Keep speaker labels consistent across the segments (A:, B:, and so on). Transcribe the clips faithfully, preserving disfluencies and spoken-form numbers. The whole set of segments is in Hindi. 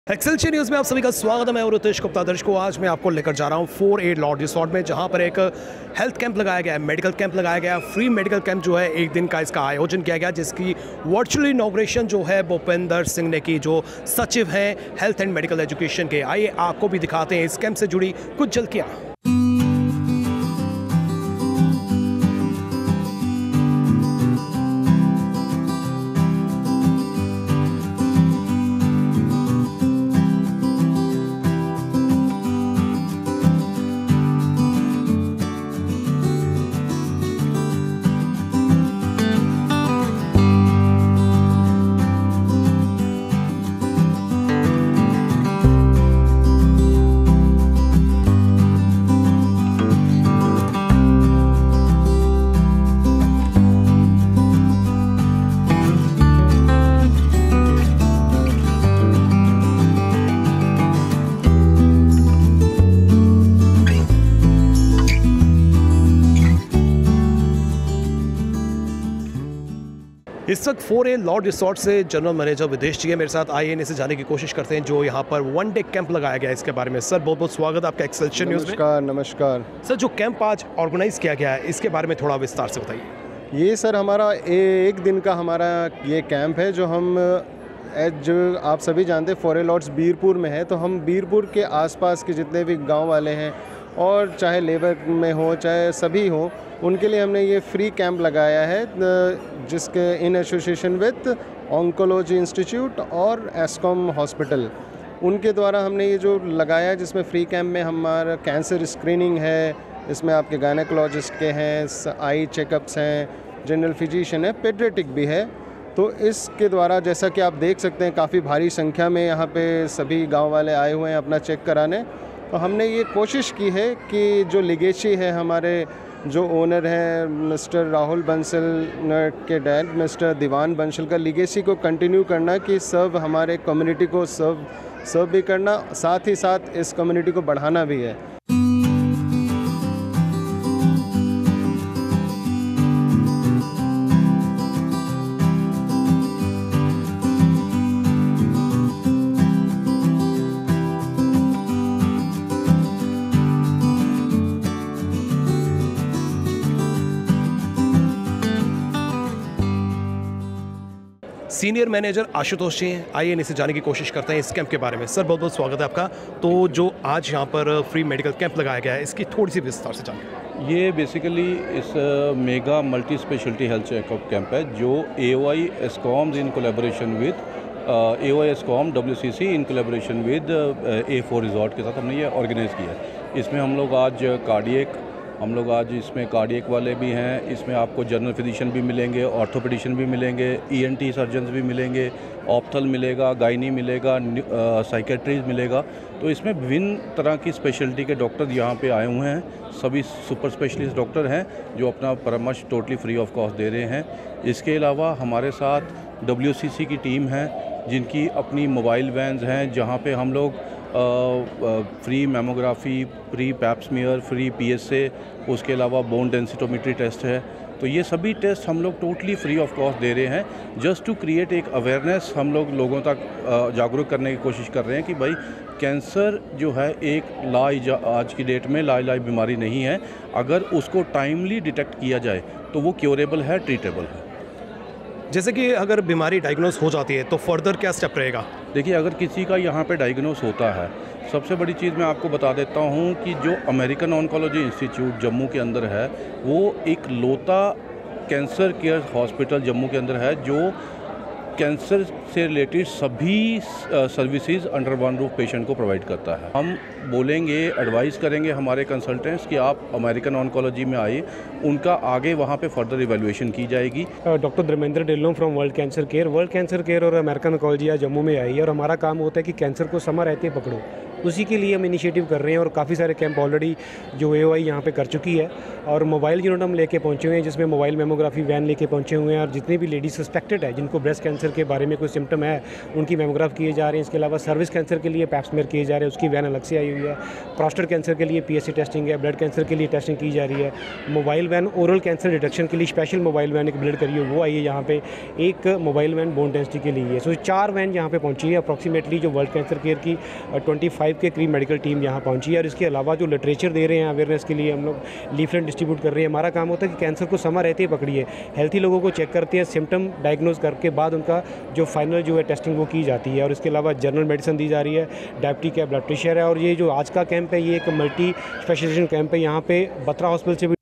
A: एक्सेलशियर न्यूज़ में आप सभी का स्वागत है। मैं और रितेश गुप्ता। दर्शकों, आज मैं आपको लेकर जा रहा हूँ फोर एट लॉर्ड रिसोर्ट में, जहाँ पर एक हेल्थ कैंप लगाया गया है, मेडिकल कैंप लगाया गया है। फ्री मेडिकल कैंप जो है एक दिन का इसका आयोजन किया गया, जिसकी वर्चुअल इनॉग्रेशन जो है भूपेंद्र सिंह ने की, जो सचिव हैं हेल्थ एंड मेडिकल एजुकेशन के। आइए आपको भी दिखाते हैं इस कैंप से जुड़ी कुछ झलकियाँ। इस वक्त फोर ए लॉर्ड रिसोर्ट से जनरल मैनेजर विदेश जी है मेरे साथ। आइए इनसे जाने की कोशिश करते हैं जो यहाँ पर वन डे कैंप लगाया गया है इसके बारे में। सर, बहुत बहुत स्वागत है आपका एक्सेलशियर न्यूज़ में।
B: नमस्कार नमस्कार
A: सर, जो कैंप आज ऑर्गेनाइज किया गया है इसके बारे में थोड़ा विस्तार से बताइए।
B: ये सर हमारा एक दिन का हमारा ये कैंप है, जो हम जो आप सभी जानते हैं फोर ए लॉर्ड्स बीरपुर में है। तो हम बीरपुर के आसपास के जितने भी गांव वाले हैं, और चाहे लेबर में हो चाहे सभी हो, उनके लिए हमने ये फ्री कैंप लगाया है, जिसके in association with oncology institute और एस्कॉम हॉस्पिटल, उनके द्वारा हमने ये जो लगाया है, जिसमें फ्री कैंप में हमारा कैंसर स्क्रीनिंग है, इसमें आपके गायनेकोलॉजिस्ट के हैं, आई चेकअप्स हैं, जनरल फिजिशियन है, पेडियाट्रिक भी है। तो इसके द्वारा जैसा कि आप देख सकते हैं, काफ़ी भारी संख्या में यहाँ पे सभी गांव वाले आए हुए हैं अपना चेक कराने। तो हमने ये कोशिश की है कि जो लिगेसी है, हमारे जो ओनर हैं मिस्टर राहुल बंसल के डैड मिस्टर दीवान बंसल का लिगेसी को कंटिन्यू करना, कि सब हमारे कम्युनिटी को सर्व सर्व भी करना, साथ ही साथ इस कम्युनिटी को बढ़ाना भी है।
A: सीनियर मैनेजर आशुतोष जी हैं। आइए इनसे जाने की कोशिश करते हैं इस कैंप के बारे में। सर, बहुत बहुत स्वागत है आपका। तो जो आज यहाँ पर फ्री मेडिकल कैंप लगाया गया है, इसकी थोड़ी सी विस्तार से जानिए।
C: ये बेसिकली इस mega multi speciality health checkup camp है, जो A O I ASCOMS in collaboration with A O I ASCOM W C C in collaboration with A four resort के साथ हमने ये ऑर्गेनाइज़ किया है। इसमें हम लोग आज कार्डियक हम लोग आज इसमें कार्डियक वाले भी हैं, इसमें आपको जनरल फिजिशियन भी मिलेंगे, ऑर्थोपेडिशियन भी मिलेंगे, ई एन टी सर्जन्स भी मिलेंगे, ऑप्थल मिलेगा, गायनी मिलेगा, साइकेट्रीज मिलेगा। तो इसमें विभिन्न तरह की स्पेशलिटी के डॉक्टर यहाँ पे आए हुए हैं। सभी सुपर स्पेशलिस्ट डॉक्टर हैं जो अपना परामर्श टोटली फ्री ऑफ कॉस्ट दे रहे हैं। इसके अलावा हमारे साथ डब्ल्यू सी सी की टीम है, जिनकी अपनी मोबाइल वैन्स हैं, जहाँ पे हम लोग free mammography, free pap smear, free P S A, उसके अलावा बोन डेंसिटोमेट्री टेस्ट है। तो ये सभी टेस्ट हम लोग टोटली फ्री ऑफ कॉस्ट दे रहे हैं, जस्ट टू क्रिएट एक अवेयरनेस। हम लोग लोगों तक जागरूक करने की कोशिश कर रहे हैं कि भाई कैंसर जो है एक ला आज की डेट में लाइलाज बीमारी नहीं है। अगर उसको टाइमली डिटेक्ट किया जाए तो वो क्योरेबल है, ट्रीटेबल है।
A: जैसे कि अगर बीमारी डायग्नोस हो जाती है तो फर्दर क्या स्टेप रहेगा?
C: देखिए, अगर किसी का यहाँ पे डायग्नोस होता है, सबसे बड़ी चीज़ मैं आपको बता देता हूँ कि जो अमेरिकन ऑन्कोलॉजी इंस्टीट्यूट जम्मू के अंदर है, वो एक लोता कैंसर केयर हॉस्पिटल जम्मू के अंदर है, जो कैंसर से रिलेटेड सभी services under one roof patient को प्रोवाइड करता है। हम बोलेंगे, एडवाइस करेंगे हमारे कंसल्टेंट्स कि आप अमेरिकन ऑन्कोलॉजी में आइए, उनका आगे वहाँ पे फर्दर इवैल्यूएशन की जाएगी।
D: Doctor Dharmendra Dhillon from world cancer care. World cancer care और अमेरिकन ऑन्कोलॉजी जम्मू में आई है, और हमारा काम होता है कि कैंसर को समय रहते ही पकड़ो। उसी के लिए हम इनिशिएटिव कर रहे हैं और काफ़ी सारे कैंप ऑलरेडी जो ए ओ आई यहाँ पे कर चुकी है। और मोबाइल यूनिट हम लेके पहुँचे हुए हैं, जिसमें मोबाइल मेमोग्राफी वैन लेके पहुँचे हुए हैं, और जितनी भी लेडीज सस्पेक्टेड है जिनको ब्रेस्ट कैंसर के बारे में कोई सिम्टम है उनकी मेमोग्राफ किए जा रहे हैं। इसके अलावा सर्विस कैंसर के लिए पैप्समेयर किए जा रहे हैं, उसकी वैन अलग से आई हुई है। प्रोस्टेट कैंसर के लिए पी एस सी टेस्टिंग है, ब्लड कैंसर के लिए टेस्टिंग की जा रही है। Mobile van oral cancer detection के लिए स्पेशल मोबाइल वैन एक बिल्ड करी है, वो आई है यहाँ पे। एक मोबाइल वैन बोन डेंसिटी के लिए है। सो चार वैन यहाँ पे पहुँची है अप्रॉक्सीमेटली, जो वर्ल्ड कैंसर केयर की पच्चीस के करीब मेडिकल टीम यहाँ पहुँची है। और इसके अलावा जो लिटरेचर दे रहे हैं अवेयरनेस के लिए, हम लोग लीफलेट डिस्ट्रीब्यूट कर रहे हैं। हमारा काम होता है कि कैंसर को समय रहते ही पकड़िए, हेल्थी लोगों को चेक करते हैं, सिम्टम डायग्नोज करके बाद उनका जो फाइनल जो है टेस्टिंग वो की जाती है। और इसके अलावा जनरल मेडिसिन दी जा रही है, डायबिटिक है, ब्लड प्रेशर है। और ये जो आज का कैंप है ये एक मल्टी स्पेशलाइजेशन कैंप है। यहाँ पे बत्रा हॉस्पिटल से भी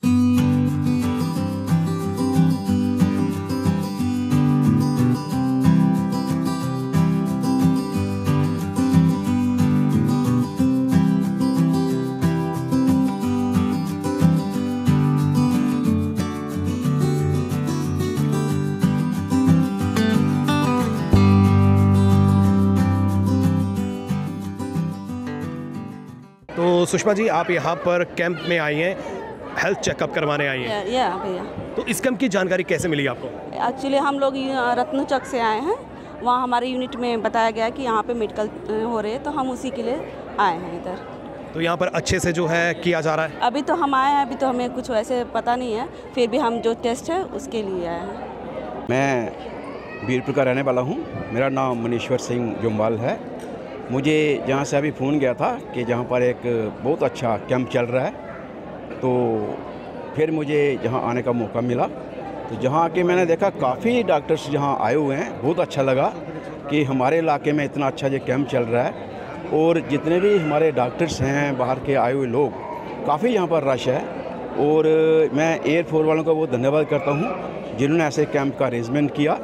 A: तो सुषमा जी, आप यहाँ पर कैंप में आई हैं, हेल्थ चेकअप करवाने आई हैं।
E: या या भैया,
A: तो इस कैंप की जानकारी कैसे मिली आपको?
E: एक्चुअली हम लोग यहाँ रत्नचक से आए हैं। वहाँ हमारे यूनिट में बताया गया कि यहाँ पे मेडिकल हो रहे हैं, तो हम उसी के लिए आए हैं इधर।
A: तो यहाँ पर अच्छे से जो है किया जा रहा है?
E: अभी तो हम आए हैं, अभी तो हमें कुछ वैसे पता नहीं है, फिर भी हम जो टेस्ट है उसके लिए आए हैं।
F: मैं बीरपुर का रहने वाला हूँ। मेरा नाम मनीश्वर सिंह जुम्बाल है। मुझे जहाँ से अभी फ़ोन गया था कि जहाँ पर एक बहुत अच्छा कैंप चल रहा है, तो फिर मुझे जहाँ आने का मौका मिला। तो जहाँ आके मैंने देखा काफ़ी डॉक्टर्स जहाँ आए हुए हैं। बहुत अच्छा लगा कि हमारे इलाके में इतना अच्छा ये कैंप चल रहा है। और जितने भी हमारे डॉक्टर्स हैं, बाहर के आए हुए लोग, काफ़ी यहाँ पर रश है। और मैं एयर फोर्स वालों का बहुत धन्यवाद करता हूँ जिन्होंने ऐसे कैंप का अरेंजमेंट किया।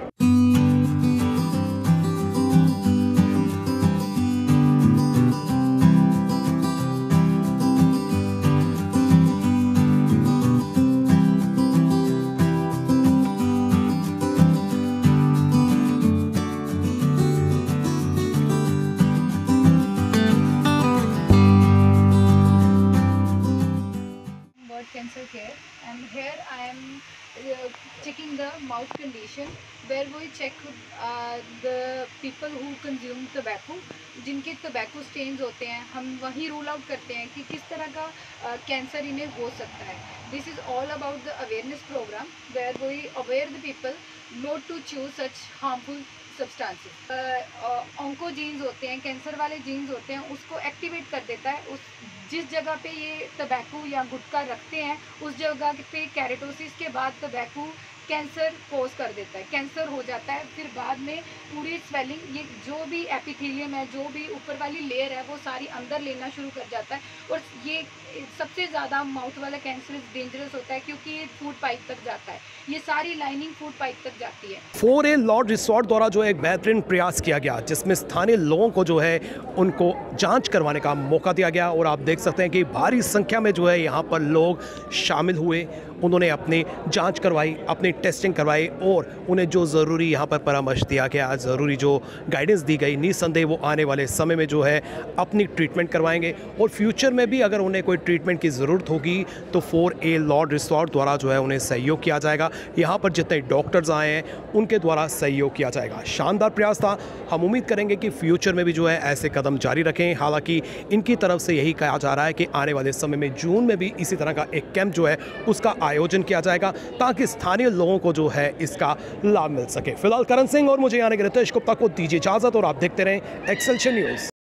G: Cancer care, and here I am uh, checking the mouth condition where we check uh, the people who consume tobacco, जिनके tobacco stains होते हैं, हम वही रूल आउट करते हैं कि किस तरह का कैंसर uh, इन्हें हो सकता है। This is all about the awareness program where we aware the people not to choose such harmful substances. Oncogenes होते हैं, कैंसर वाले जीन्स होते हैं, उसको एक्टिवेट कर देता है। उस जिस जगह पे ये टबैको या गुटखा रखते हैं उस जगह पे कैरेटोसिस के बाद टबैको कैंसर कोज कर देता है, कैंसर हो जाता है। फिर बाद में पूरी स्वेलिंग, ये जो भी एपिथेलियम है, जो भी ऊपर वाली लेयर है, वो सारी अंदर लेना शुरू कर जाता है। और ये सबसे ज़्यादा माउथ वाला कैंसर डेंजरस होता है क्योंकि ये फूड पाइप तक जाता है। ये सारी लाइनिंग फूड पाइप तक जाती है।
A: फोर ए लॉर्ड रिसोर्ट द्वारा जो एक बेहतरीन प्रयास किया गया, जिसमें स्थानीय लोगों को जो है उनको जांच करवाने का मौका दिया गया। और आप देख सकते हैं कि भारी संख्या में जो है यहाँ पर लोग शामिल हुए, उन्होंने अपनी जांच करवाई, अपनी टेस्टिंग करवाई, और उन्हें जो ज़रूरी यहाँ पर परामर्श दिया गया, ज़रूरी जो गाइडेंस दी गई, निस्संदेह वो आने वाले समय में जो है अपनी ट्रीटमेंट करवाएंगे। और फ्यूचर में भी अगर उन्हें कोई ट्रीटमेंट की ज़रूरत होगी तो फोर ए लॉर्ड रिसोर्ट द्वारा जो है उन्हें सहयोग किया जाएगा। यहाँ पर जितने डॉक्टर्स आए हैं उनके द्वारा सहयोग किया जाएगा। शानदार प्रयास था। हम उम्मीद करेंगे कि फ्यूचर में भी जो है ऐसे कदम जारी रखें। हालांकि इनकी तरफ से यही कहा जा रहा है कि आने वाले समय में जून में भी इसी तरह का एक कैंप जो है उसका आयोजन किया जाएगा, ताकि स्थानीय लोगों को जो है इसका लाभ मिल सके। फिलहाल करण सिंह और मुझे यानी कि रितेश गुप्ता को दीजिए इजाजत, और आप देखते रहें एक्सेलशन न्यूज़।